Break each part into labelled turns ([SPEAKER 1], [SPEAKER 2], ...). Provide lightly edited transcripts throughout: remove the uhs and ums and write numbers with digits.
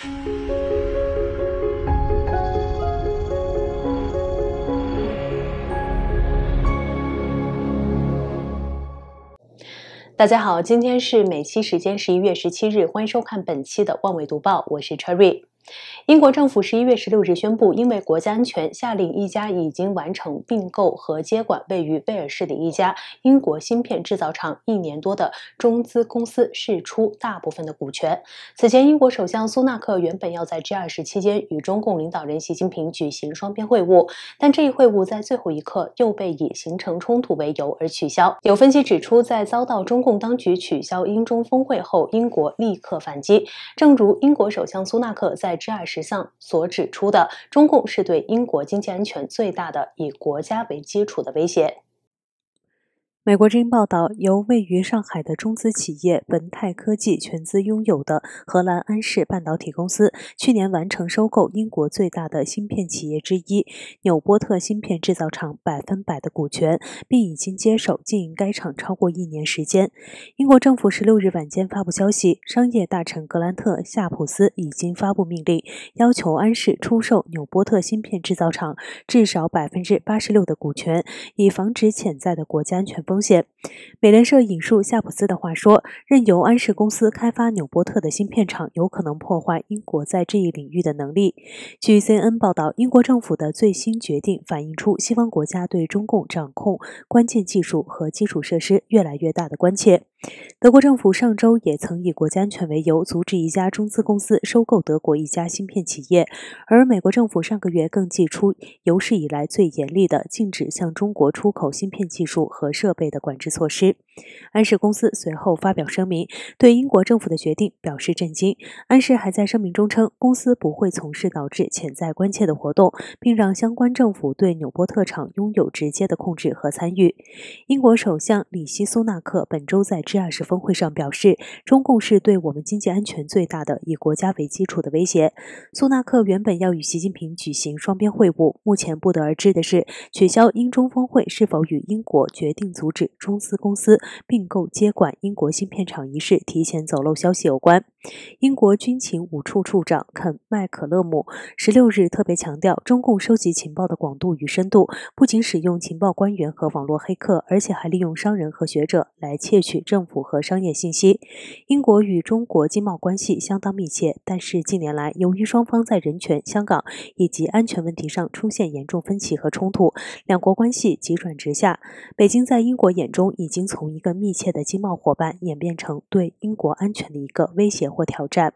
[SPEAKER 1] 大家好，今天是美西时间11月17日，欢迎收看本期的万维读报，我是 Cherry。英国政府11月16日宣布，因为国家安全，下令一家已经完成并购和接管位于威尔士的一家英国芯片制造厂1年多的中资公司释出大部分的股权。此前，英国首相苏纳克原本要在 G20 期间与中共领导人习近平举行双边会晤，但这一会晤在最后一刻又被以形成冲突为由而取消。有分析指出，在遭到中共当局取消英中峰会后，英国立刻反击。正如英国首相苏纳克在G20 上所指出的，中共是对英国经济安全最大的以国家为基础的威胁。
[SPEAKER 2] 美国之音报道，由位于上海的中资企业文泰科技全资拥有的荷兰安氏半导体公司，去年完成收购英国最大的芯片企业之一纽波特芯片制造厂100%的股权，并已经接手经营该厂超过1年时间。英国政府16日晚间发布消息，商业大臣格兰特·夏普斯已经发布命令，要求安氏出售纽波特芯片制造厂至少86%的股权，以防止潜在的国家安全风险。美联社引述夏普斯的话说，任由安氏公司开发纽波特的芯片厂有可能破坏英国在这一领域的能力。据 CNN 报道，英国政府的最新决定反映出西方国家对中共掌控关键技术和基础设施越来越大的关切。德国政府上周也曾以国家安全为由，阻止一家中资公司收购德国一家芯片企业，而美国政府上个月更祭出有史以来最严厉的禁止向中国出口芯片技术和设备的管制措施。安氏公司随后发表声明，对英国政府的决定表示震惊。安氏还在声明中称，公司不会从事导致潜在关切的活动，并让相关政府对纽波特厂拥有直接的控制和参与。英国首相里希·苏纳克本周在G20峰会上表示，中共是对我们经济安全最大的以国家为基础的威胁。苏纳克原本要与习近平举行双边会晤，目前不得而知的是，取消英中峰会是否与英国决定阻止中资公司并购接管英国芯片厂一事提前走漏消息有关。英国军情五处处长肯·麦可勒姆16日特别强调，中共收集情报的广度与深度，不仅使用情报官员和网络黑客，而且还利用商人和学者来窃取政府和商业信息。英国与中国经贸关系相当密切，但是近年来由于双方在人权、香港以及安全问题上出现严重分歧和冲突，两国关系急转直下。北京在英国眼中已经从一个密切的经贸伙伴演变成对英国安全的一个威胁或挑战。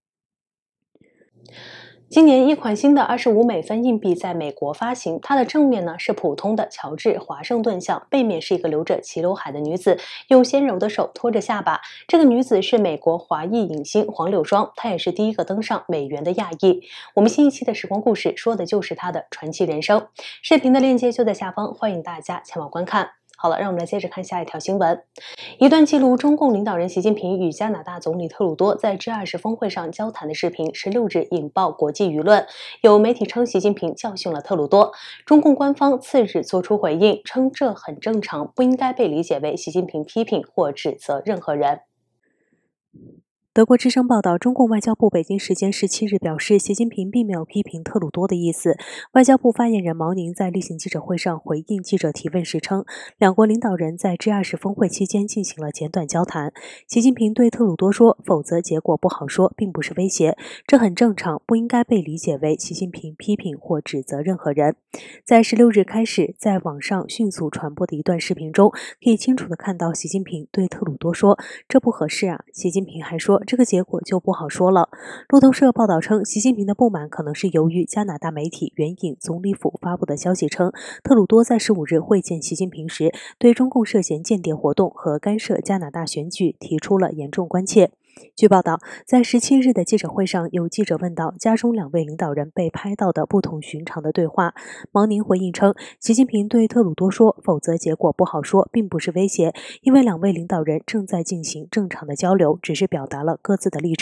[SPEAKER 1] 今年一款新的25美分硬币在美国发行，它的正面呢是普通的乔治华盛顿像，背面是一个留着齐刘海的女子，用纤柔的手托着下巴。这个女子是美国华裔影星黄柳霜，她也是第一个登上美元的亚裔。我们新一期的时光故事说的就是她的传奇人生。视频的链接就在下方，欢迎大家前往观看。好了，让我们来接着看下一条新闻。一段记录中共领导人习近平与加拿大总理特鲁多在G20峰会上交谈的视频16日引爆国际舆论。有媒体称习近平教训了特鲁多，中共官方次日作出回应，称这很正常，不应该被理解为习近平批评或指责任何人。
[SPEAKER 2] 德国之声报道，中共外交部北京时间17日表示，习近平并没有批评特鲁多的意思。外交部发言人毛宁在例行记者会上回应记者提问时称，两国领导人在G20峰会期间进行了简短交谈。习近平对特鲁多说，否则结果不好说，并不是威胁，这很正常，不应该被理解为习近平批评或指责任何人。在16日开始在网上迅速传播的一段视频中，可以清楚地看到习近平对特鲁多说，这不合适啊。习近平还说，这个结果就不好说了。路透社报道称，习近平的不满可能是由于加拿大媒体援引总理府发布的消息称，特鲁多在15日会见习近平时，对中共涉嫌间谍活动和干涉加拿大选举提出了严重关切。据报道，在17日的记者会上，有记者问到家中两位领导人被拍到的不同寻常的对话。毛宁回应称，习近平对特鲁多说，否则结果不好说，并不是威胁，因为两位领导人正在进行正常的交流，只是表达了各自的立场。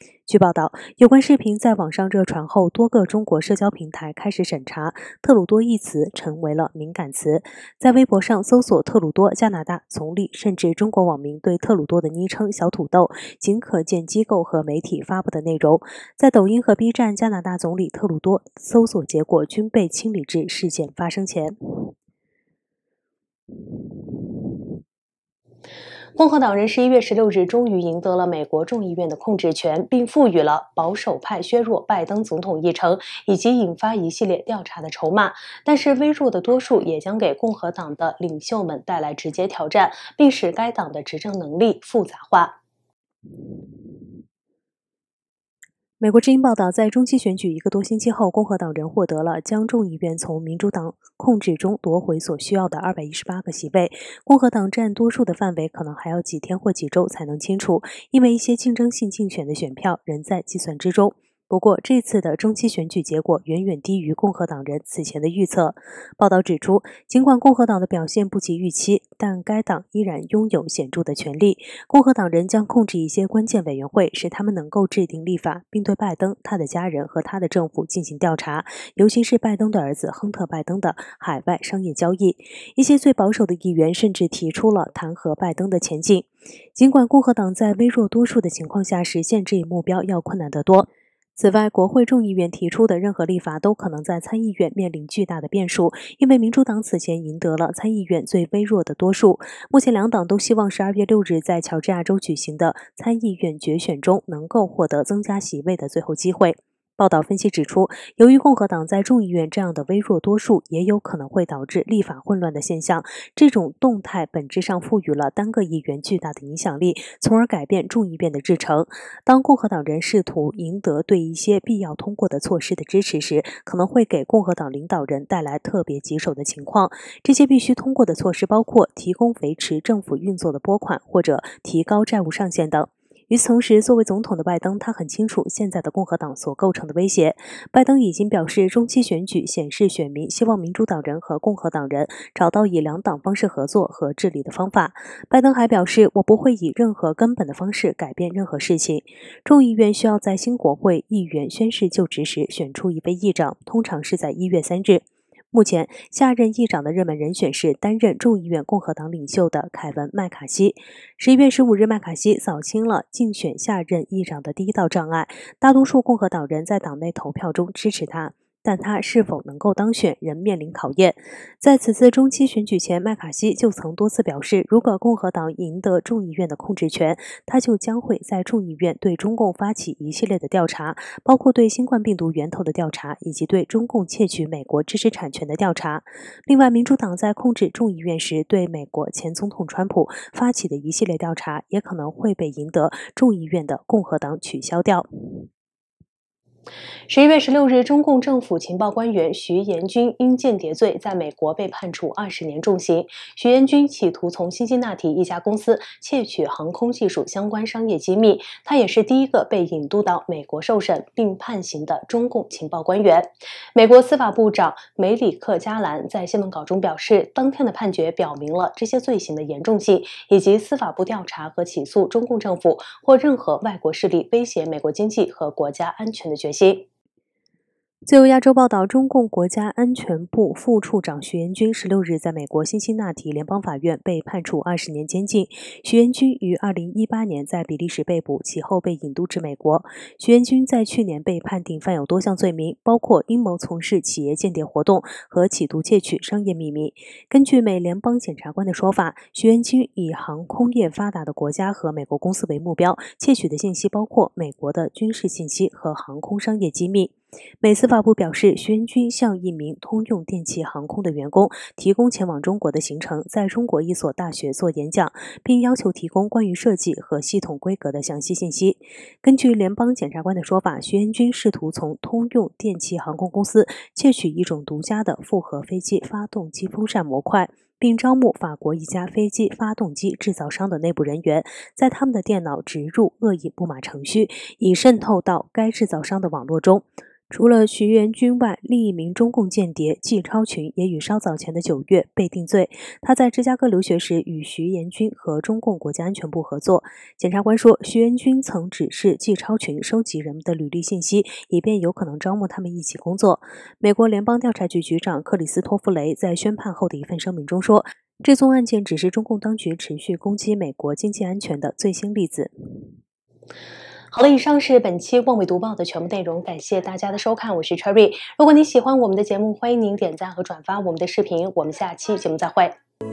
[SPEAKER 2] 据报道，有关视频在网上热传后，多个中国社交平台开始审查，特鲁多一词成为了敏感词。在微博上搜索特鲁多、加拿大总理，甚至中国网民对特鲁多的昵称“小土豆”，仅可见机构和媒体发布的内容。在抖音和 B 站，加拿大总理特鲁多搜索结果均被清理至事件发生前。
[SPEAKER 1] 共和党人11月16日终于赢得了美国众议院的控制权，并赋予了保守派削弱拜登总统议程以及引发一系列调查的筹码。但是微弱的多数也将给共和党的领袖们带来直接挑战，并使该党的执政能力复杂化。
[SPEAKER 2] 美国之音报道，在中期选举1个多星期后，共和党人获得了将众议院从民主党控制中夺回所需要的218个席位。共和党占多数的范围可能还要几天或几周才能清楚，因为一些竞争性竞选的选票仍在计算之中。不过，这次的中期选举结果远远低于共和党人此前的预测。报道指出，尽管共和党的表现不及预期，但该党依然拥有显著的权力。共和党人将控制一些关键委员会，使他们能够制定立法，并对拜登、他的家人和他的政府进行调查，尤其是拜登的儿子亨特·拜登的海外商业交易。一些最保守的议员甚至提出了弹劾拜登的前景。尽管共和党在微弱多数的情况下实现这一目标要困难得多。此外，国会众议院提出的任何立法都可能在参议院面临巨大的变数，因为民主党此前赢得了参议院最微弱的多数。目前两党都希望12月6日在乔治亚州举行的参议院决选中能够获得增加席位的最后机会。报道分析指出，由于共和党在众议院这样的微弱多数，也有可能会导致立法混乱的现象。这种动态本质上赋予了单个议员巨大的影响力，从而改变众议院的日程。当共和党人试图赢得对一些必要通过的措施的支持时，可能会给共和党领导人带来特别棘手的情况。这些必须通过的措施包括提供维持政府运作的拨款，或者提高债务上限等。与此同时，作为总统的拜登，他很清楚现在的共和党所构成的威胁。拜登已经表示，中期选举显示选民希望民主党人和共和党人找到以两党方式合作和治理的方法。拜登还表示，我不会以任何根本的方式改变任何事情。众议院需要在新国会议员宣誓就职时选出一位议长，通常是在1月3日。目前，下任议长的热门人选是担任众议院共和党领袖的凯文·麦卡锡。11月15日，麦卡锡扫清了竞选下任议长的第一道障碍，大多数共和党人在党内投票中支持他。但他是否能够当选仍面临考验。在此次中期选举前，麦卡锡就曾多次表示，如果共和党赢得众议院的控制权，他就将会在众议院对中共发起一系列的调查，包括对新冠病毒源头的调查，以及对中共窃取美国知识产权的调查。另外，民主党在控制众议院时对美国前总统川普发起的一系列调查，也可能会被赢得众议院的共和党取消掉。
[SPEAKER 1] 11月16日，中共政府情报官员徐延军因间谍罪在美国被判处20年重刑。徐延军企图从辛辛那提一家公司窃取航空技术相关商业机密，他也是第一个被引渡到美国受审并判刑的中共情报官员。美国司法部长梅里克·加兰在新闻稿中表示，当天的判决表明了这些罪行的严重性，以及司法部调查和起诉中共政府或任何外国势力威胁美国经济和国家安全的决心。
[SPEAKER 2] 自由亚洲报道，中共国家安全部副处长徐延军16日在美国辛辛那提联邦法院被判处20年监禁。徐延军于2018年在比利时被捕，其后被引渡至美国。徐延军在去年被判定犯有多项罪名，包括阴谋从事企业间谍活动和企图窃取商业秘密。根据美联邦检察官的说法，徐延军以航空业发达的国家和美国公司为目标，窃取的信息包括美国的军事信息和航空商业机密。美司法部表示，徐延军向一名通用电气航空的员工提供前往中国的行程，在中国一所大学做演讲，并要求提供关于设计和系统规格的详细信息。根据联邦检察官的说法，徐延军试图从通用电气航空公司窃取一种独家的复合飞机发动机风扇模块，并招募法国一家飞机发动机制造商的内部人员，在他们的电脑植入恶意木马程序，以渗透到该制造商的网络中。 除了徐元军外，另一名中共间谍季超群也于稍早前的9月被定罪。他在芝加哥留学时与徐延军和中共国家安全部合作。检察官说，徐延军曾指示季超群收集人们的履历信息，以便有可能招募他们一起工作。美国联邦调查局局长克里斯托弗雷在宣判后的一份声明中说，这宗案件只是中共当局持续攻击美国经济安全的最新例子。
[SPEAKER 1] 好了，以上是本期望纬读报的全部内容，感谢大家的收看，我是 Cherry。如果你喜欢我们的节目，欢迎您点赞和转发我们的视频，我们下期节目再会。